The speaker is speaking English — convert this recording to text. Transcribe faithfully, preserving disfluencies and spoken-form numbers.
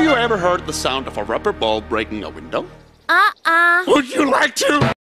you ever heard the sound of a rubber ball breaking a window? Uh-uh. Would you like to?